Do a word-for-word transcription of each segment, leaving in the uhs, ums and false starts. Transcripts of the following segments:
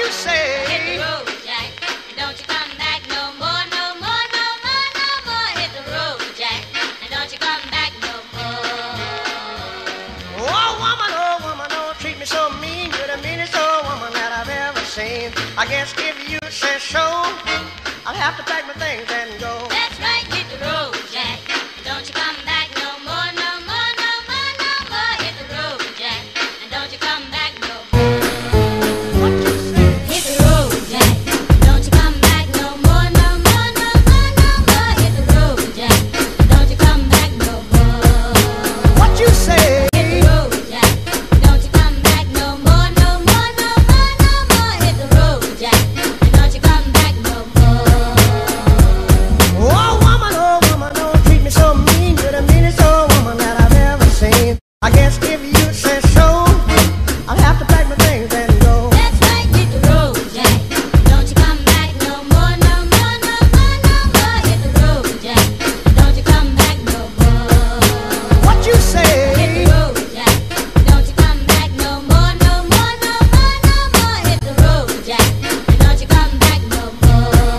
you say? Hit the road, Jack, and don't you come back no more, no more, no more, no more. Hit the road, Jack, and don't you come back no more. Oh, woman, oh, woman, don't treat me so mean. You're the meanest old woman that I've ever seen. I guess if you say so, I'll have to pack my things and go. That's right, hit the road, Jack, and don't you come back no more, no more, no more, no more. Hit the road, Jack, and don't you come back no more. What you say? Hit the road, Jack, and don't you come back no more, no more, no more, no more. Hit the road, Jack, and don't you come back no more. What you say? Hit the road, Jack, and don't you come back no more, no more, no more, no more. Hit the road, Jack, and don't you come back no more. Oh, woman, oh, woman, don't treat me so mean. You're the meanest old woman that I've ever seen. I guess if you say so, I'll have to pack my things and go. That's right, hit the road, Jack, and don't you come back no more, no more, no more, no more. Hit the road, Jack, and don't you come back no more. What you Hit say? the road, Jack, and don't you come back no more, no more, no more, no more. Hit the road, Jack, and don't you come back no more.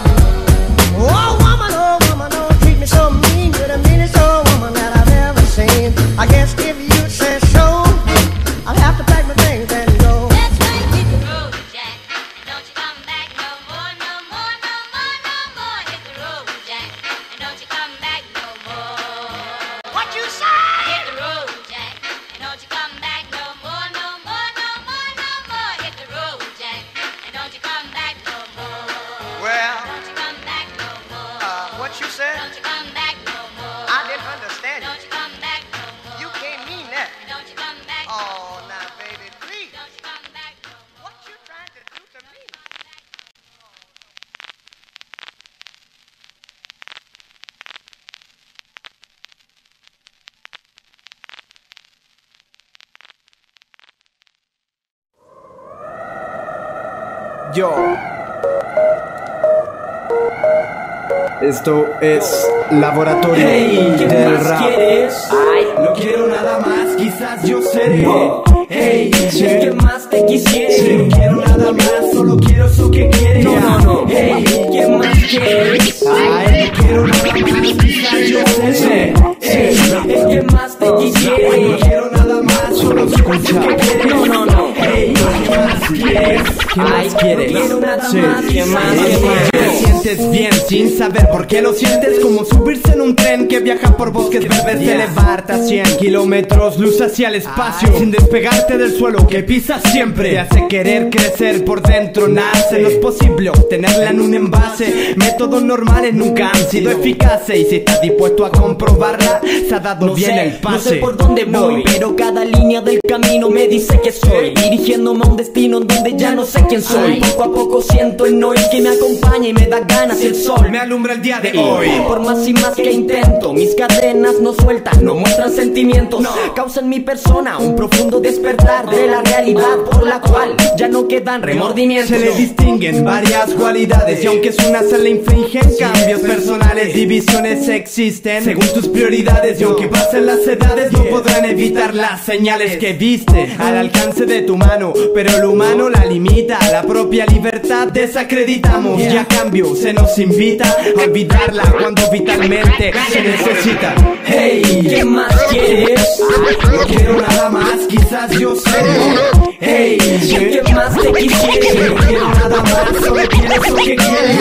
Oh, woman, oh, woman, don't treat me so mean. You're the meanest old woman that I've ever seen. I guess if you say so, I'll have to pack my things and go. That's right, hit the road, Jack, and don't you come back no more, no more, no more, no more. Hit the road, Jack, and don't you come back no more. What you say? Hit the road, Jack, and don't you come back no more, no more, no more, no more. Hit the road, Jack, and don't you come back no more. Well, Don't you come back no more. uh, what you said? Don't you come back no more. I didn't understand Don't it. you come back no more. You can't mean that. Don't you come back. Oh, now, baby, please. Don't you come back no more. What you trying to do to me? Yo. Esto es Laboratorio Hey, ¿qué del más Rap. quieres? Ay, no quiero nada más, quizás yo seré. Hey, ¿qué más te quisiera? No quiero nada más, solo quiero eso que quieres. No, no, no. Hey, ¿qué más quieres? Ay, no quiero nada más, quizás yo seré. Hey, ¿qué más te quisiera? No quiero nada más, solo quiero eso que quieres. No, no, no. Hey, ¿qué más quieres? ¿Qué más quieres? No quiero nada Sí. más, ¿qué más quieres? Te sientes bien sin saber por qué lo sientes, como subirse en un tren que viaja por bosques verdes, elevarte a cien kilómetros, luz hacia el espacio, sin despegarte del suelo que pisas siempre. Te hace querer crecer por dentro, nace. No es posible obtenerla en un envase. Métodos normales nunca han sido eficaces, y si estás dispuesto a comprobarla, se ha dado No bien sé, el pase. no sé por dónde voy, pero cada línea del camino me dice que soy, dirigiéndome a un destino en donde ya no sé quién soy. Poco a poco siento el noise que me acompaña y me da ganas el sol. Me alumbra el día de Y hoy. por más y más que intento, mis cadenas no sueltan, no muestran sentimientos, causan en mi persona un profundo despertar de la realidad por la cual ya no quedan remordimientos. Se le distinguen varias cualidades, y aunque es una se le infringen cambios personales, divisiones existen según tus prioridades, y aunque pasen las edades no podrán evitar las señales que viste al alcance de tu mano, pero lo humano la limita, la propia libertad desacreditamos, y a cambio se nos invita a olvidarla cuando vitalmente se necesita. Hey, ¿qué más quieres? No quiero nada más, quizás yo sé. Hey, ¿qué más te quisiera? No quiero nada más, solo quiero eso que quieres.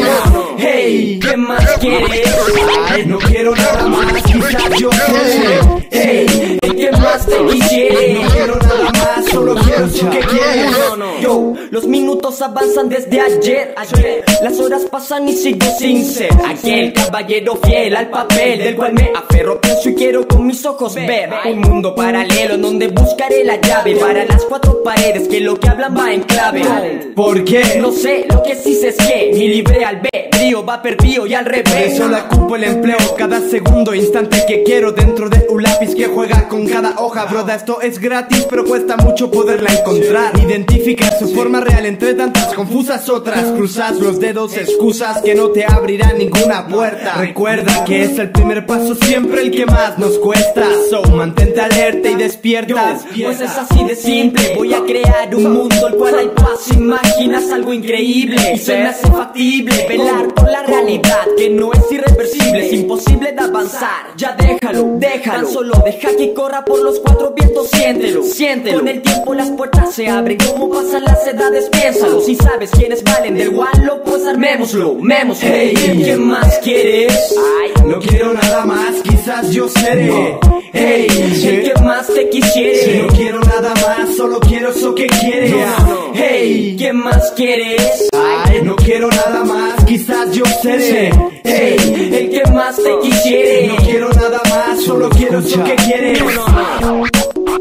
Hey, ¿qué más quieres? Ay, no quiero nada más, quizás yo sé. Hey, ¿qué más te No quisiera? quiero nada más, solo quiero eso que quieres. Yo, los minutos avanzan desde ayer, ayer. Las horas pasan y sigo sin ser aquel caballero fiel al papel del cual me aferro, pienso y quiero con mis ojos ver un mundo paralelo en donde buscaré la llave para las cuatro paredes, que lo que hablan va en clave. ¿Por qué? No sé, lo que sí sé es que mi libre albedrío va perdido y al Por revés. eso la ocupo el empleo cada segundo, instante que quiero dentro de un lápiz que juega con cada hoja. Broda, esto es gratis pero cuesta mucho poderla encontrar. Identificar su forma real entre tantas confusas otras. Cruzas los dedos, excusas que no te abrirán ninguna puerta. Recuerda que es el primer paso siempre el que más nos cuesta. So, mantente alerta y despierta. Pues es así de simple. Voy a crear un mundo el cual hay paz. Imaginas algo increíble y se me hace factible velar por la realidad que no es irreversible, es imposible de avanzar. Ya déjalo, déjalo, tan solo deja que corra por los cuatro vientos. Siéntelo, siéntelo. Con el tiempo las puertas se abren, como pasan las edades, piénsalo. Si sabes quiénes valen del Wallo, pues armémoslo, mémoslo. Hey, ¿qué más quieres? Ay, no quiero nada más, quizás yo seré. Hey, ¿qué más te quisiere? Si no quiero nada más, solo quiero eso que quieres. No, no. Hey, ¿qué más quieres? Ay, no quiero nada más, quizás yo seré. Hey, el que más te quisiere. No quiero nada más, solo quiero eso que quieres. No, no, no.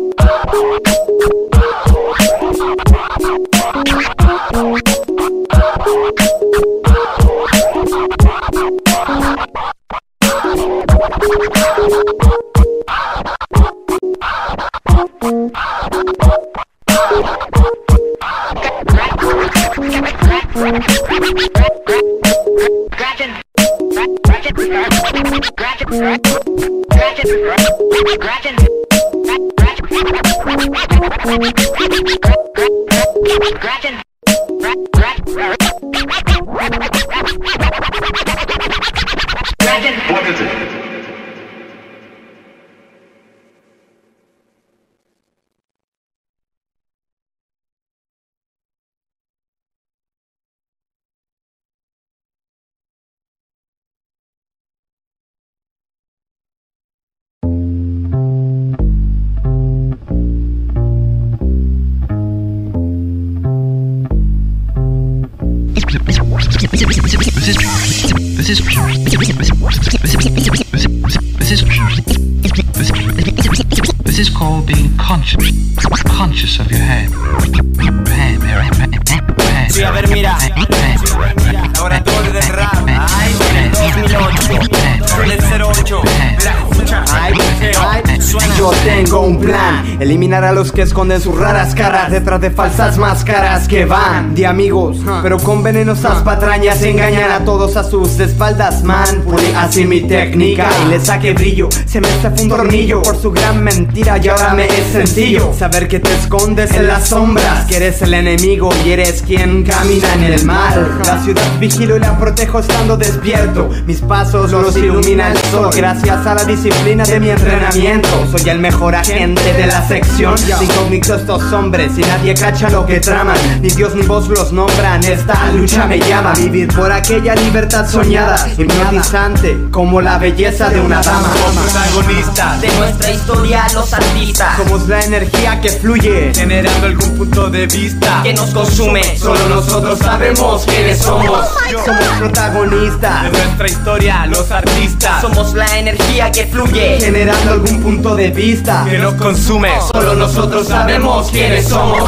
What is it? This is this is this is called being conscious conscious of your head. Sí, a ver, mira. Laboratorio del rap. Ay, dos mil ocho. Del cero ocho. Ay, yo tengo un plan, eliminar a los que esconden sus raras caras detrás de falsas máscaras que van de amigos, pero con venenosas patrañas engañan a todos a sus espaldas. Man, pulí así mi técnica y le saqué brillo, se me fue un tornillo por su gran mentira y ahora me es sencillo saber que te escondes en las sombras, que eres el enemigo y eres quien camina en el mal. La ciudad vigilo y la protejo estando despierto, mis pasos los ilumina el sol gracias a la disciplina de mi entrenamiento. Soy el mejor agente de la sección, incógnito estos hombres y nadie cacha lo que traman, ni Dios ni vos los nombran. Esta lucha me llama a vivir por aquella libertad soñada, hipnotizante como la belleza de una dama. Protagonista de nuestra historia, los artistas. Somos la energía que fluye, generando algún punto de vista que nos consume. Solo nosotros sabemos quiénes somos. Somos protagonistas de nuestra historia, los artistas. Somos la energía que fluye, generando algún punto de vista que nos consume. Solo nosotros sabemos quiénes somos.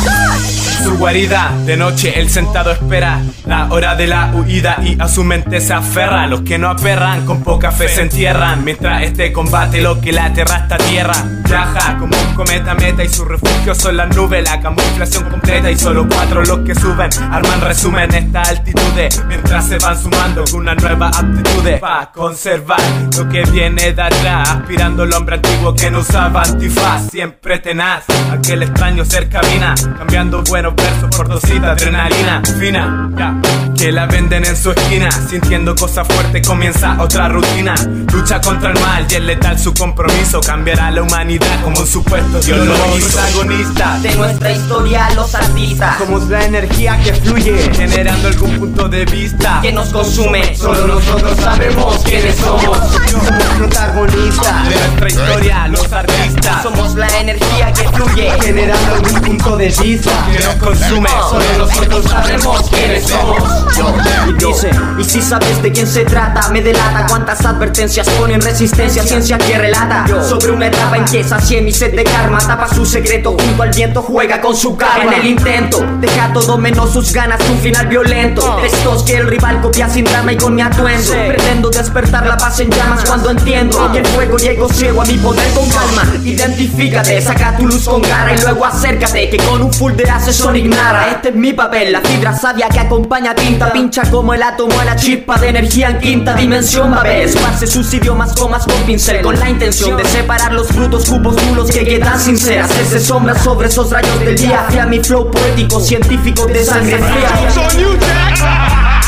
Su guarida, de noche él sentado espera la hora de la huida y a su mente se aferra. Los que no aperran con poca fe se entierran, mientras este combate lo que la aterra esta tierra. Viaja como un cometa meta y su refugio son las nubes, la camuflación completa y solo cuatro los que suben. Arman resumen estas altitudes mientras se van sumando una nueva aptitudes para conservar lo que viene de atrás, aspirando el hombre antiguo que no usaba antifaz. Siempre tenaz, aquel extraño ser camina, cambiando buenos versos por dosita de adrenalina fina, yeah, que la venden en su esquina. Sintiendo cosas fuertes comienza otra rutina, lucha contra el mal y es letal su compromiso, cambiará la humanidad como un supuesto Dios lo hizo. Protagonista de nuestra historia, los artistas. Somos la energía que fluye, generando algún punto de vista que nos consume. Solo nosotros sabemos quiénes somos. Somos protagonistas de nuestra historia, los artistas. Somos la energía que fluye, generando algún punto de vista que nos consume. Solo nosotros sabemos quiénes somos. Y dice, y si sabes de quién se trata, me delata cuántas advertencias ponen resistencia, ciencia que relata sobre una etapa en que sacié mi sed de karma. Tapa su secreto junto al viento, juega con su karma. En el intento, deja todo menos sus ganas, un final violento. Textos que el rival copia sin drama y con mi atuendo. Pretendo despertar la paz en llamas cuando entiendo que el fuego llegó ciego a mi poder con calma. Identifícate, saca tu luz con garra y luego acércate, que con un full de asesor ignara. Este es mi papel, la fibra sabia que acompaña tinta. Pincha como el átomo a la chispa de energía en quinta dimensión. Babel esparce sus idiomas comas con pincel, con la intención de separar los frutos cubos nulos que quedan sinceras. Hacerse sombras sobre esos rayos del día. Fía mi flow poético, científico de sangre fría.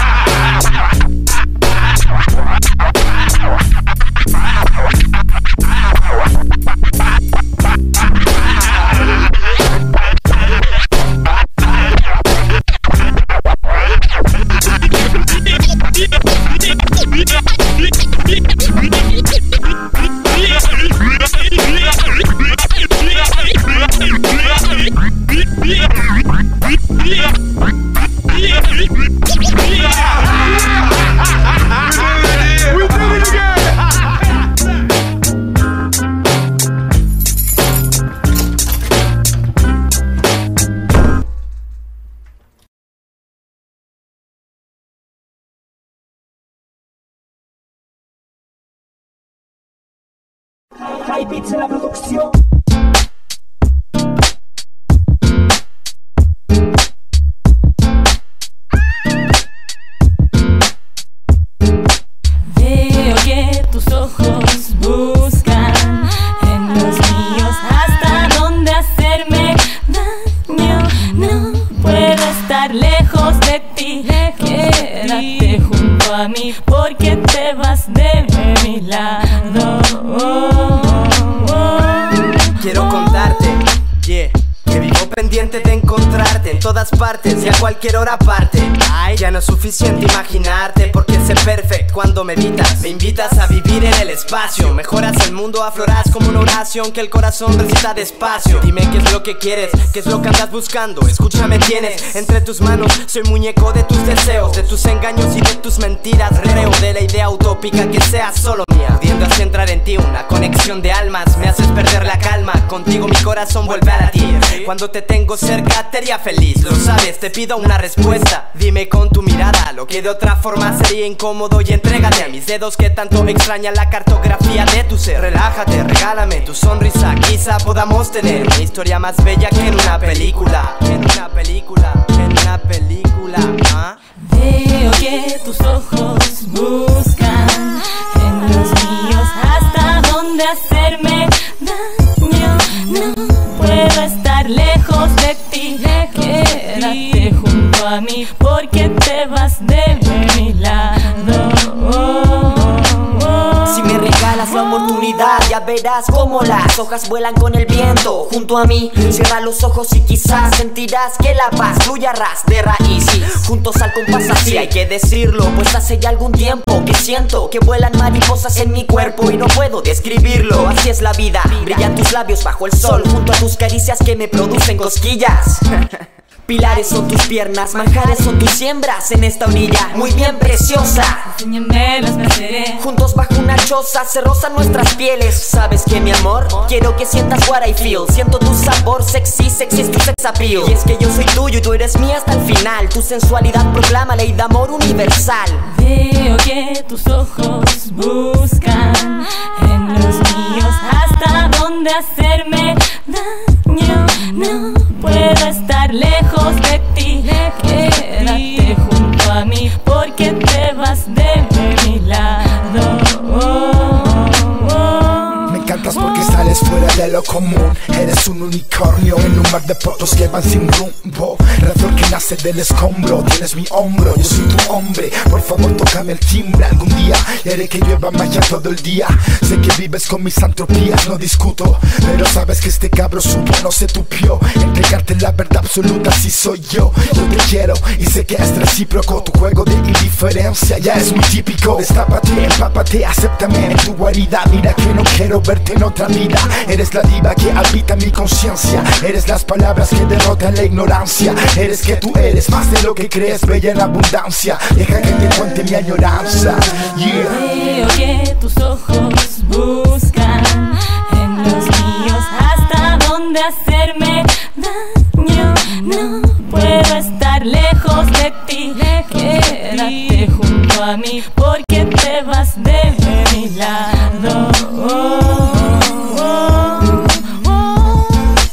High Beats en la producción. Veo que tus ojos buscan en los míos hasta dónde hacerme daño. No puedo estar lejos de ti. Quédate junto a mí porque te vas de mi lado. Quiero contarte, yeah, que vivo pendiente de encontrarte en todas partes y a cualquier hora parte. Ay, ya no es suficiente imaginarte porque sé perfect cuando me evitas. Me invitas a vivir en el espacio, mejoras el mundo, afloras como una oración que el corazón recita despacio. Dime qué es lo que quieres, qué es lo que andas buscando. Escúchame, tienes entre tus manos, soy muñeco de tus deseos, de tus engaños y de tus mentiras. Creo de la idea utópica que seas solo mía, pudiendo así entrar en ti una conexión de almas. Me haces perder la calma, contigo mi corazón vuelve a latir. Cuando te tengo cerca te haría feliz, lo sabes, te pido una respuesta. Dime con tu mirada lo que de otra forma sería incómodo y entrégate a mis dedos que tanto extrañan la cartografía de tu ser. Relájate, regálame tu sonrisa, quizá podamos tener una historia más bella que en una película. Que en una película, que en una película, ¿ah? Veo que tus ojos buscan en los míos hasta dónde hacerme daño. No puedo estar lejos de ti. Quédate junto a mí porque te vas de mi lado. Si me regalas la oportunidad, ya verás cómo las hojas vuelan con el viento junto a mí. Cierra los ojos y quizás sentirás que la paz fluye a ras de raíz. Y juntos al compás así hay que decirlo, pues hace ya algún tiempo que siento que vuelan mariposas en mi cuerpo y no puedo describirlo. Así es la vida, brillan tus labios bajo el sol junto a tus caricias que me producen cosquillas. Pilares son tus piernas, manjares son tus siembras en esta orilla muy bien preciosa. Enséñame, las venceré. Juntos bajo una choza se rozan nuestras pieles. ¿Sabes qué, mi amor? Quiero que sientas what I feel. Siento tu sabor sexy, sexy es tu sex appeal. Y es que yo soy tuyo y tú eres mía hasta el final. Tu sensualidad proclama ley de amor universal. Veo que tus ojos buscan en los míos hasta dónde hacerme daño. No puedo estar lejos de ti. Quédate junto a mí porque te vas de mi lado. Me encantas porque sales fuera de lo común. Eres un unicornio en un mar de potos que van sin rumbo. Redor que nace del escombro. Tienes mi hombro, yo soy tu hombre. Por favor tócame el timbre algún día. Haré que llueva magia todo el día. Sé que vives con mis antropías, no discuto, pero sabes que este cabro supo, no se tupió. entregarte la verdad absoluta, así soy yo. Yo te quiero y sé que es recíproco. Tu juego de indiferencia ya es muy típico. Destápate, empápate, acéptame en tu guarida. Mira que no quiero verte en otra vida. Eres la diva que habita mi conciencia. Eres las palabras que derrotan la ignorancia. Eres que tú eres más de lo que crees, bella en abundancia. Deja que te cuente mi añoranza. Yeah. Veo que tus ojos buscan en los míos hasta dónde hacerme daño. No puedo estar lejos de ti. Quédate junto a mí porque te vas de mi lado. Oh, oh, oh, oh.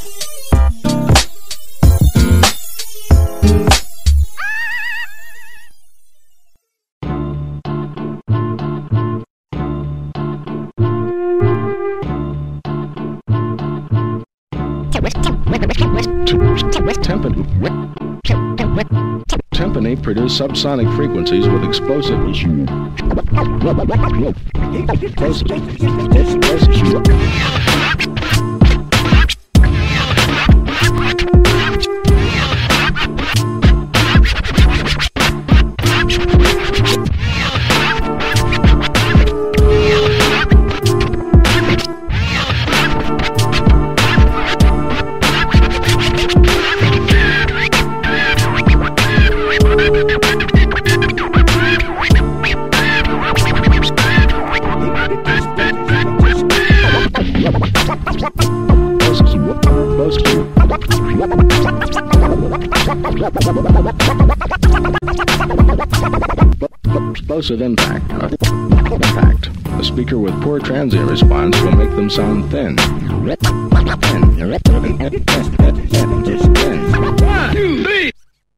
Timpani produce subsonic frequencies with explosive explosive impact. Impact. A speaker with poor transient response will make them sound thin. One, two, three.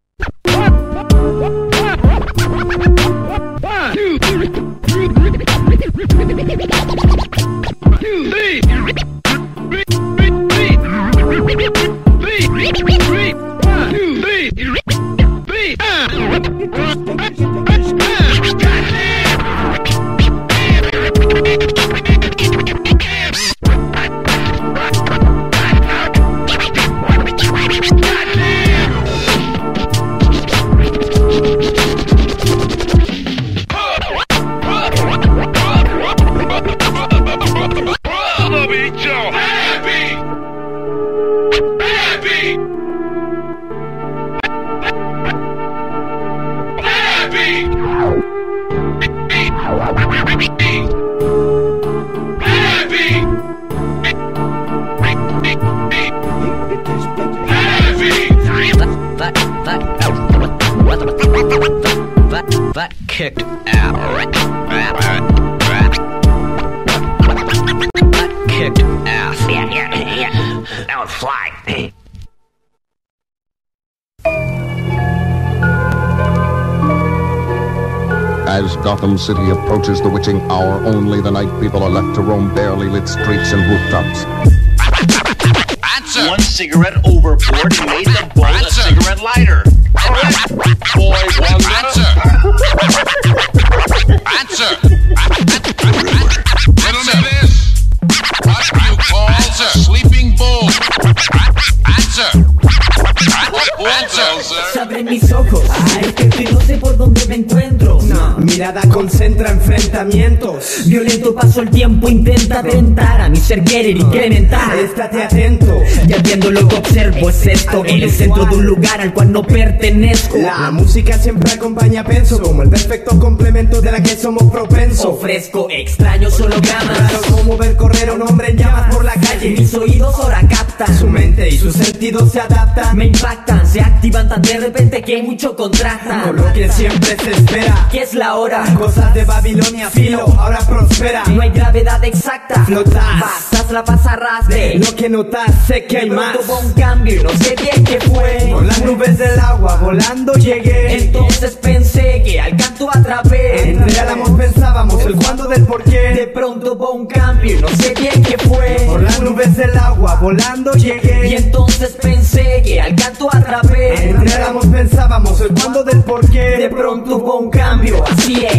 That kicked ass. That kicked ass. Yeah, yeah, yeah. That would fly. As Gotham City approaches the witching hour, only the night people are left to roam barely lit streets and rooftops. Answer. One cigarette overboard and made the bowl a cigarette lighter. Boy wonder. Answer. Answer. Riddle me this. What do you call a sleeping bull? Answer. Se abren mis ojos, ay, que no sé por dónde me encuentro. No, mirada concentra enfrentamientos. Violento paso el tiempo, intenta atentar a mi ser querer incrementar. Estate atento, ya viendo lo que observo es esto. En el centro de un lugar al cual no pertenezco. La música siempre acompaña, penso, como el perfecto complemento de la que somos propensos. Ofrezco extraños hologramas, claro como ver correr a un hombre en llamas por la calle. Mis oídos ahora captan, su mente y sus sentidos se adaptan. Me impactan, se activan tan de repente que mucho contrastan. Con lo que siempre se espera, ¿qué es la hora? Cosas de Babilonia, filo, ahora prospera. No hay gravedad exacta, flotas, pasas la pasarras de lo que notas, sé que hay más. Hubo un cambio y no sé bien qué fue. Por las nubes del agua, volando llegué. Entonces pensé que al canto atrapé. Entrégamos, pensábamos el cuándo del por qué. De pronto hubo un cambio y no sé bien qué fue. Por las nubes del agua, volando llegué. Y entonces pensé que al canto atrapé. Entrégamos, pensábamos el cuándo del por qué. De pronto hubo un cambio, así es.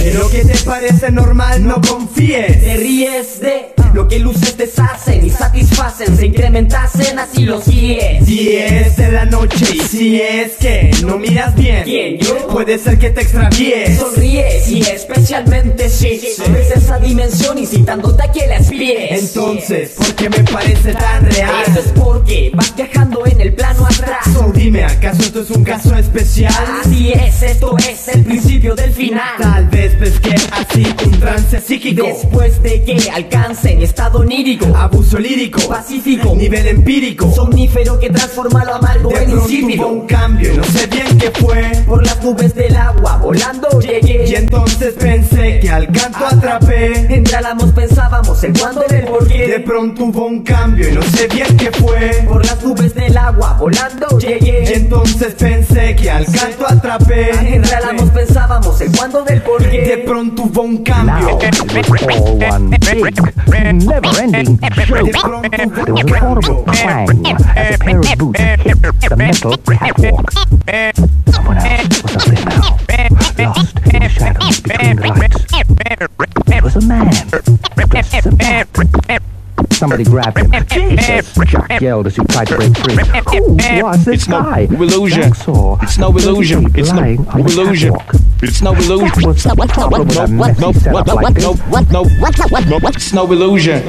En lo que te parece normal no confíes. Te ríes de lo que luces deshacen y satisfacen, se incrementasen, así los guíes. Diez de la noche y si es que no miras bien, ¿quién, yo? Puede ser que te extravíes. Sonríes y especialmente si sí, ves esa dimensión incitándote a que la espíes. Entonces, ¿por qué me parece tan real? Eso es porque vas viajando en el plano atrás. So, dime, ¿acaso esto es un caso especial? Así es, esto es el principio del final. Tal vez pesqué así un trance psíquico. Después de que alcancen estado onírico, abuso lírico, pacífico, nivel empírico, somnífero que transforma lo amargo en insípido. Hubo un cambio, no sé bien qué fue. Por las nubes del agua volando llegué. Y entonces pensé que al canto atrapé. Entre álamos pensábamos el cuándo del porqué. De pronto hubo un cambio y no sé bien qué fue. Por las nubes del agua volando llegué. Y entonces pensé que al canto atrapé. Entre álamos pensábamos el cuándo del porqué. De pronto hubo un cambio. All one big, never-ending joke. There was an audible clang as a pair of boots hit the metal catwalk. Someone else was up there now, lost in the shadows between the lights. It was a man, dressed as a bat. Somebody grabbed him. Jesus! Jack yelled as he tried to break free. Who was this it's guy? No illusion. It's no illusion. It's no illusion. It's no illusion. What's the problem with a messy setup like this? No, no, no, no, it's no illusion.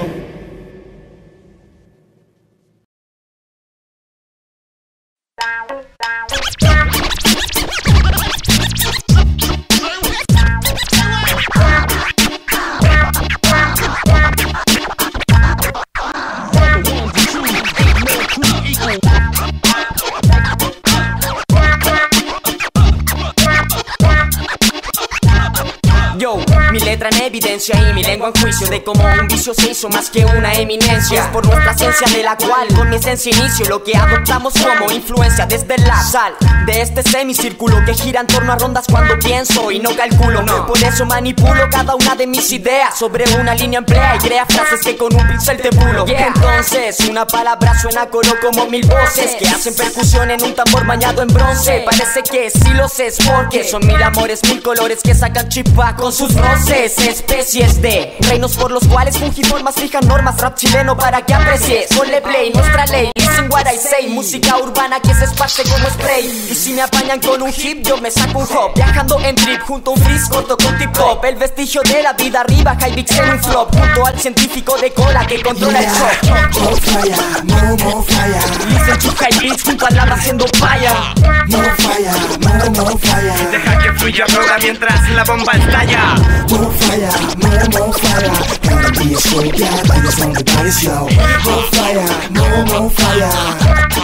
Yo, mi letra en evidencia y mi lengua en juicio de cómo un vicio se hizo más que una eminencia. Es por nuestra ciencia de la cual con mi esencia inicio lo que adoptamos como influencia desde la sal de este semicírculo que gira en torno a rondas cuando pienso y no calculo. No. Por eso manipulo cada una de mis ideas sobre una línea emplea y crea frases que con un pincel te pulo. Yeah. Entonces una palabra suena a coro como mil voces que hacen percusión en un tambor bañado en bronce. Parece que sí lo sé, es porque son mil amores, mil colores que sacan chispa con sus roces. Especies de reinos por los cuales fungiformas fijan normas. Rap chileno para que aprecies. Ponle play, nuestra ley, listen what I say. Música urbana que se esparce como spray. Y si me apañan con un hip, yo me saco un hop. Viajando en trip junto a un freeze corto con tip top. El vestigio de la vida arriba, high beats en un flop. Junto al científico de cola que controla el shock. More fire, more, more fire. Listen to high beats junto al lava haciendo fire. More fire, more, more fire. Deja que fluya roda mientras la bomba estalla. More fire, more, more fire. Gotta be a soldier, vayas donde vayas yo. More fire, more, more fire.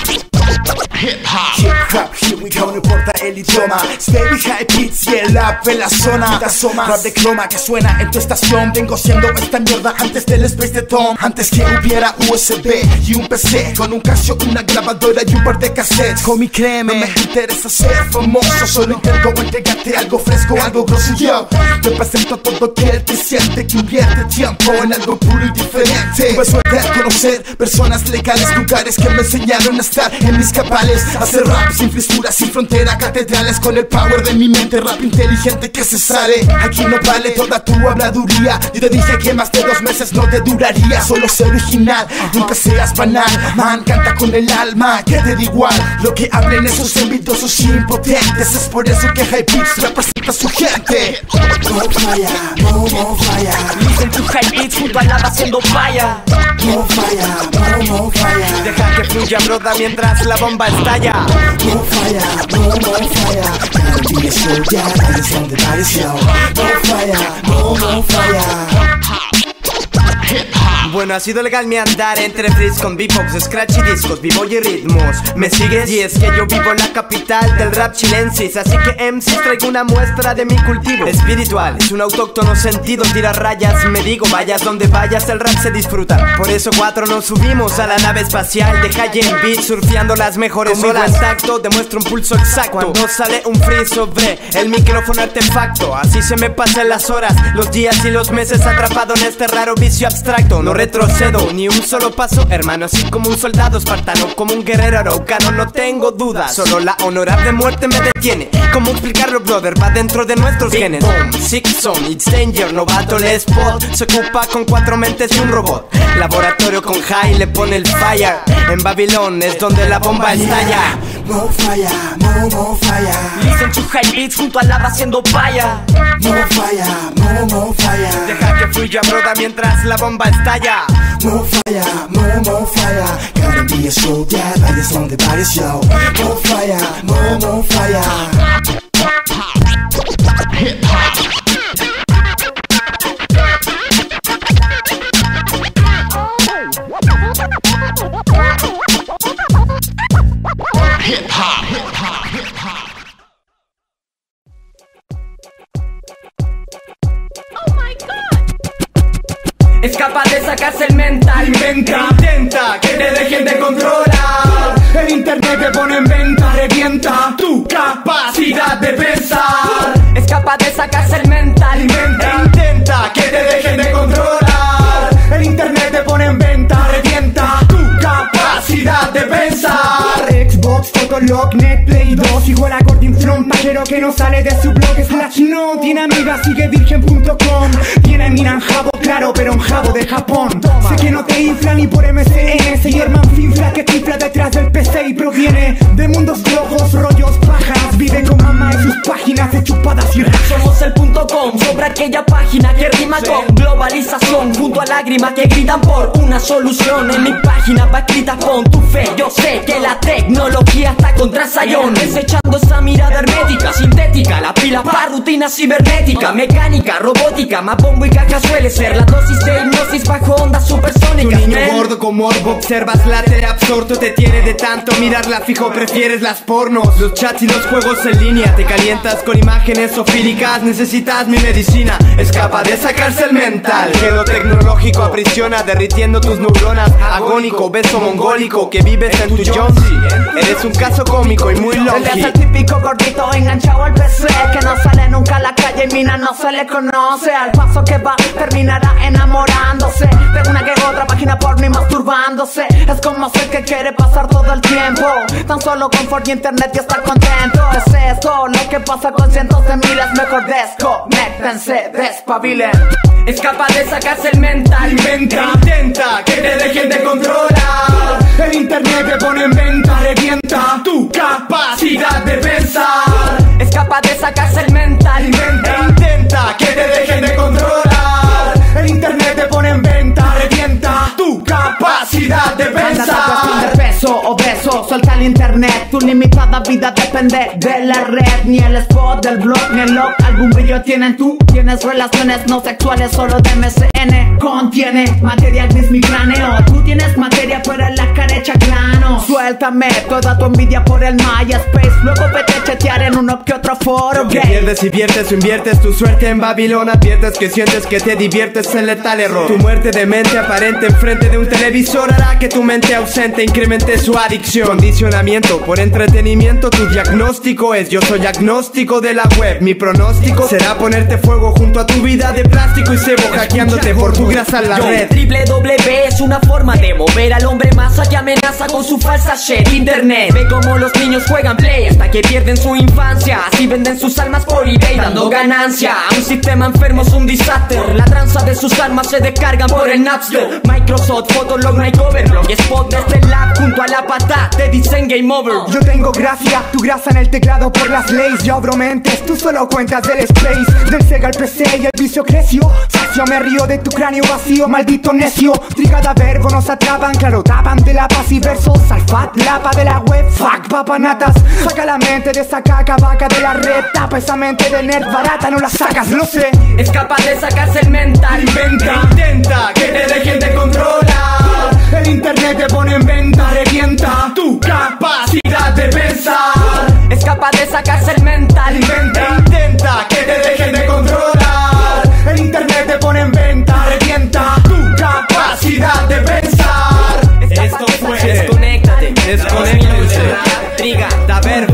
Hip hop, hip hop, here we go, no importa el idioma. Baby high beats y el rap en la zona. Rap de croma que suena en tu estación. Vengo siendo esta mierda antes del space de Tom. Antes que hubiera U S B y un P C con un Casio, una grabadora y un par de cassettes. Homie, créeme, no me interesa ser famoso. Solo intento entregarte algo fresco, algo grosso. Yo te presento todo que te siente que invierte tiempo en algo puro y diferente. Tuve suerte de conocer personas legales, lugares que me enseñaron a estar en mis cabales. Hacer rap sin fisuras, sin frontera, catedrales con el power de mi mente. Rap inteligente que se sale. Aquí no vale toda tu habladuría. Yo te dije que más de dos meses no te duraría. Solo sé original, nunca seas banal. Man, canta con el alma, que te da igual lo que hablen esos envidiosos y impotentes. Es por eso que High Beats representa a su gente. More fire, more, more fire. Listen to High Beats junto al lava haciendo fire. More fire, more, more fire. Deja que fluya broda mientras la bomba estalla. More fire, more, more fire. Gotta be a soldier, vayas donde vayas yo. More fire, more, more fire. Bueno, ha sido legal mi andar entre freeze con beatbox, scratch y discos, b-boy y ritmos. ¿Me sigues? Y es que yo vivo en la capital del rap chilensis, así que M Cs traigo una muestra de mi cultivo espiritual. Es un autóctono sentido, tira rayas, me digo, vayas donde vayas, el rap se disfruta. Por eso cuatro nos subimos a la nave espacial de High en Beat, surfeando las mejores olas. Tacto, demuestro un pulso exacto cuando sale un free sobre el micrófono artefacto. Así se me pasan las horas, los días y los meses atrapado en este raro vicio abstracto. No retrocedo ni un solo paso, hermano, así como un soldado espartano, como un guerrero araucano, no tengo dudas. Solo la honorable muerte me detiene. ¿Cómo explicarlo, brother? Va dentro de nuestros Big genes. Boom, Six Zone, It's Danger, novato el spot. Se ocupa con cuatro mentes y un robot. Laboratorio con high, le pone el fire. En Babilón es donde la bomba estalla. No falla, no, no falla. Listen to high beats junto a lava haciendo paya. No falla, no, no falla. Deja que fluya, broda, mientras la bomba estalla. No falla, no, no falla. Gotta be a show, yeah, like it's on the body show. No falla, no, no falla. Hip hop. Hip hop. Hip hop. Hip hop. Oh my God. Es capaz de sacarse el mental. Inventa, intenta que te dejen de controlar. El internet te pone en venta, revienta tu capacidad de pensar. Es capaz de sacarse el mental. Inventa, intenta que te dejen de controlar. El internet te pone en venta, revienta tu capacidad de pensar. Xbox, Fotolog, Netplay dos, igual a Gordon Front, pajero que no sale de su blog. Slash no, tiene amiga, sigue virgen punto com. Tiene mina en jabo, claro, pero en jabo de Japón. Toma. Sé que no te infla ni por M S N. Ese German finfla que tifla detrás del P C y proviene de mundos globos, rollos, pajas. Vive con mamá en sus páginas de chupadas y rajas. Somos el punto com, sobre aquella página que rima con globalización, junto a lágrimas que gritan por una solución. En mi página va escrita con tu fe. Yo sé que la tecnología está contra Sayón, desechando esa mirada hermética, sintética, la pila para rutina cibernética, mecánica, robótica, más bombo y caja suele ser la dosis de hipnosis bajo ondas supersónicas. Tu niño gordo con morbo, observas la tele absorto, te tiene de tanto mirarla fijo, prefieres las pornos, los chats y los juegos en línea, te calientas con imágenes ofílicas, necesitas mi medicina, es capaz de sacarse el mental, quedo tecnológico aprisiona, derritiendo tus neuronas, agónico, beso mongólico, que vives en tu Jonesy, eres un caso cómico y muy Él es el lógico. típico gordito enganchado al P C, que no sale nunca a la calle y mina no se le conoce. Al paso que va terminará enamorándose de una que otra página porno y masturbándose. Es como ser que quiere pasar todo el tiempo tan solo con Ford y internet y estar contento. Es esto lo que pasa con cientos de miles. Mejor desconéctense, despabilen. Es capaz de sacarse el mental. Inventa, intenta que te dejen de controlar. El internet te pone en venta, revienta tu capacidad de pensar. Es capaz de sacarse el mental. Inventa, intenta que te dejen de controlar. El internet te pone en venta, revienta tu capacidad de pensar. De peso obeso, suelta el internet. Tu limitada vida depende de la red. Ni el spot del blog, ni el log. Algún brillo tienen tú. Tienes relaciones no sexuales, solo de M S N. Contiene materia gris mi cráneo. Tú tienes materia pero en la carecha grano. Suéltame toda tu envidia por el MySpace. Luego vete a chatear en uno que otro foro Que gay. pierdes y viertes o inviertes tu suerte en Babilón. Adviertes que sientes que te diviertes en letal error. Tu muerte de mente aparente enfrente de un televisor hará que tu mente ausente incremente su adicción. Condicionamiento por entretenimiento. Tu diagnóstico es: yo soy agnóstico de la web. Mi pronóstico será ponerte fuego junto a tu vida de plástico y cebo, hackeándote por tu grasa en la Yo, red. Triple W es una forma de mover al hombre masa que amenaza con su falsa shit. Internet ve como los niños juegan play hasta que pierden su infancia. Así venden sus almas por eBay dando ganancia. Un sistema enfermo es un desastre. La tranza de sus almas se descargan por el Napster. Microsoft, Fotolog, Nike Overblog y Spot desde el lab junto a la pata te dicen game over. Yo tengo gracia, tu grasa en el teclado por las leyes. Yo abro mentes, tú solo cuentas del space. Del Sega al P C y el vicio creció. Sacio me río de tu cráneo vacío, maldito necio. Trigada verbo nos atrapan, claro, tapan de la paz y versos. Alfat, lapa de la web, fuck papanatas. Saca la mente de esa caca vaca de la red. Tapa esa mente de nerd barata, no la sacas, lo sé. Es capaz de sacarse el mental. Inventa, intenta que te dejen de controlar. El internet te pone en venta, revienta tu capacidad de pensar. Es capaz de sacarse el mental. Inventa, intenta que te dejen de controlar. El internet te pone en venta, revienta tu capacidad de pensar. Esto fue Desconéctate. Desconéctate. Triga. Da ver.